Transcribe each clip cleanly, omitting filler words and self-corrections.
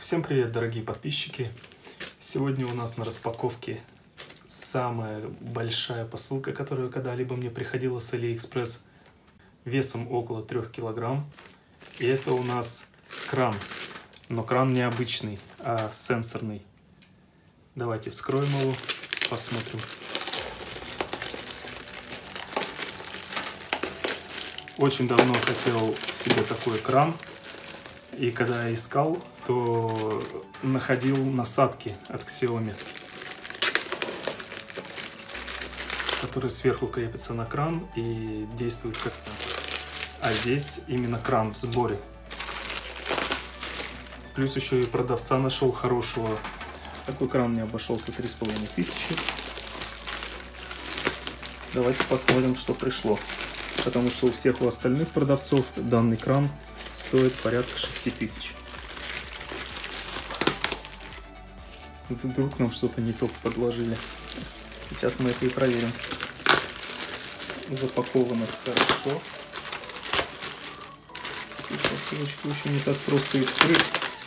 Всем привет, дорогие подписчики! Сегодня у нас на распаковке самая большая посылка, которая когда-либо мне приходила с AliExpress, весом около 3 килограмм. И это у нас кран, но кран не обычный, а сенсорный. Давайте вскроем его, посмотрим. Очень давно хотел себе такой кран, и когда я искал, то находил насадки от Xiaomi, которые сверху крепятся на кран и действуют как сенсор. А здесь именно кран в сборе. Плюс еще и продавца нашел хорошего. Такой кран мне обошелся 3500. Давайте посмотрим, что пришло. Потому что у всех у остальных продавцов данный кран стоит порядка 6000. Вдруг нам что-то не то подложили. Сейчас мы это и проверим. Запаковано хорошо. И посылочку еще не так просто их вскрыть.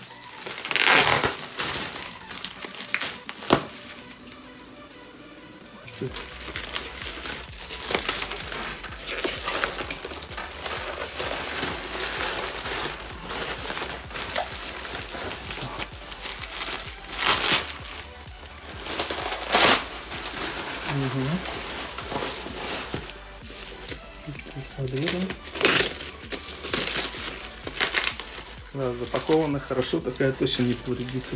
Здесь над дверью. Да, запаковано хорошо, такая точно не повредится.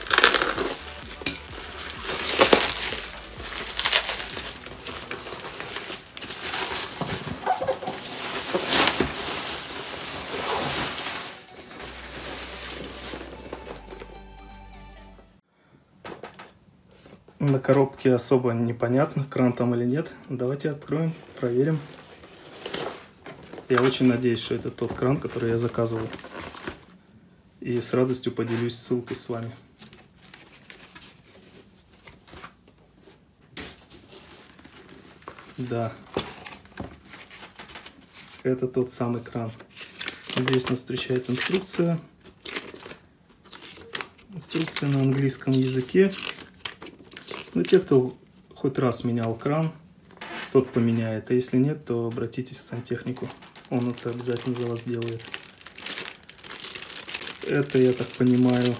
На коробке особо непонятно, кран там или нет. Давайте откроем, проверим. Я очень надеюсь, что это тот кран, который я заказывал. И с радостью поделюсь ссылкой с вами. Да, это тот самый кран. Здесь нас встречает инструкция. Инструкция на английском языке. Но те, кто хоть раз менял кран, тот поменяет. А если нет, то обратитесь к сантехнику. Он это обязательно за вас сделает. Это, я так понимаю,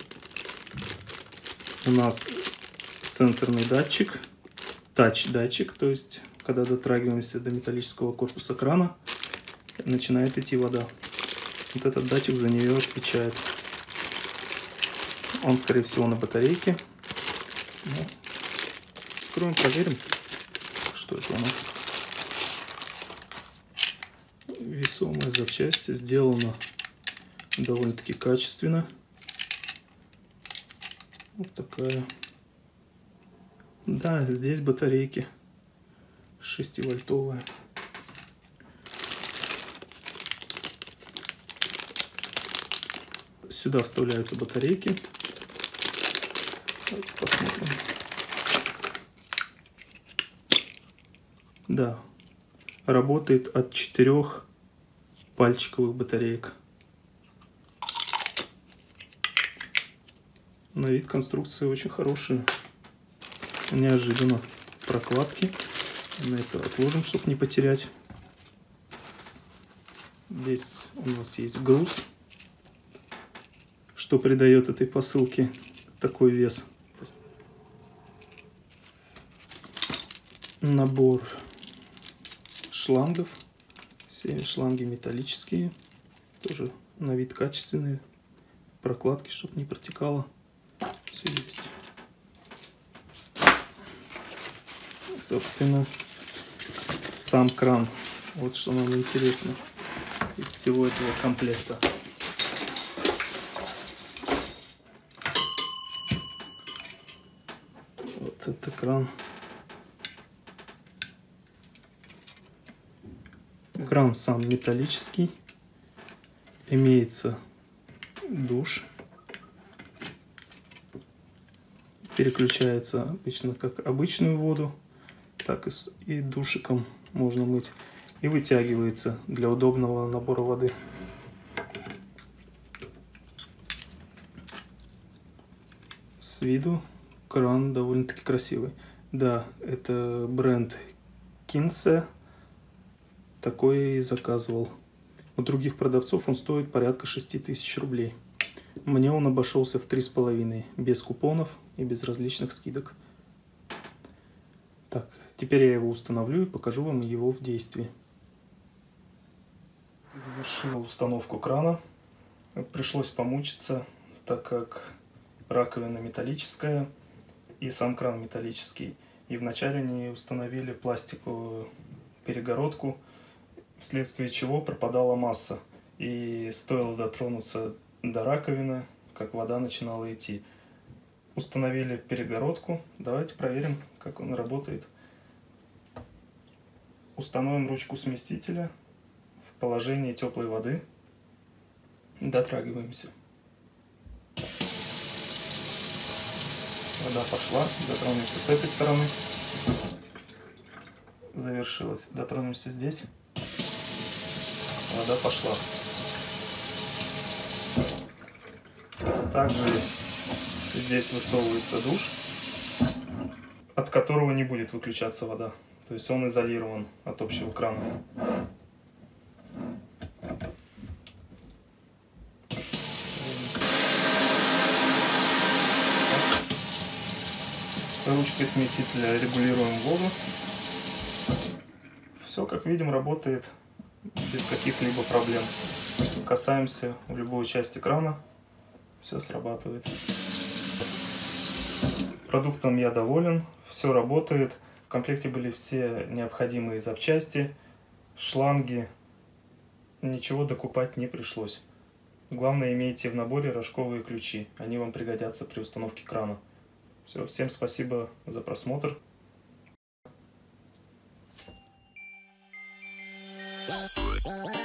у нас сенсорный датчик, тач-датчик. То есть, когда дотрагиваемся до металлического корпуса крана, начинает идти вода. Вот этот датчик за нее отвечает. Он, скорее всего, на батарейке. Ну, откроем, проверим, что это у нас. Весомая запчасть, сделана довольно-таки качественно. Вот такая. Да, здесь батарейки 6-вольтовые. Сюда вставляются батарейки. Давайте посмотрим. Да, работает от 4 пальчиковых батареек. На вид конструкции очень хорошие. Неожиданно. Прокладки. Мы это отложим, чтобы не потерять. Здесь у нас есть груз, что придает этой посылке такой вес. Набор шлангов. Все шланги металлические. Тоже на вид качественные. Прокладки, чтобы не протекало. Все есть. Собственно, сам кран. Вот что нам интересно из всего этого комплекта. Вот это кран. Кран сам металлический. Имеется душ. Переключается обычно как обычную воду, так и душиком можно мыть. И вытягивается для удобного набора воды. С виду кран довольно-таки красивый. Да, это бренд Kinse. Такой я и заказывал. У других продавцов он стоит порядка 6000 рублей. Мне он обошелся в 3,5, без купонов и без различных скидок. Так, теперь я его установлю и покажу вам его в действии. Завершил установку крана. Пришлось помучиться, так как раковина металлическая и сам кран металлический. И вначале они установили пластиковую перегородку, вследствие чего пропадала масса. И стоило дотронуться до раковины, как вода начинала идти. Установили перегородку. Давайте проверим, как он работает. Установим ручку смесителя в положении теплой воды. Дотрагиваемся. Вода пошла. Дотронемся с этой стороны. Завершилось. Дотронемся здесь. Вода пошла. Также здесь высовывается душ, от которого не будет выключаться вода. То есть он изолирован от общего крана. Ручкой смесителя регулируем воду. Все, как видим, работает без каких-либо проблем. Касаемся в любой части крана, все срабатывает. Продуктом я доволен, все работает. В комплекте были все необходимые запчасти, шланги. Ничего докупать не пришлось. Главное, имейте в наборе рожковые ключи. Они вам пригодятся при установке крана. Все, всем спасибо за просмотр. Bye.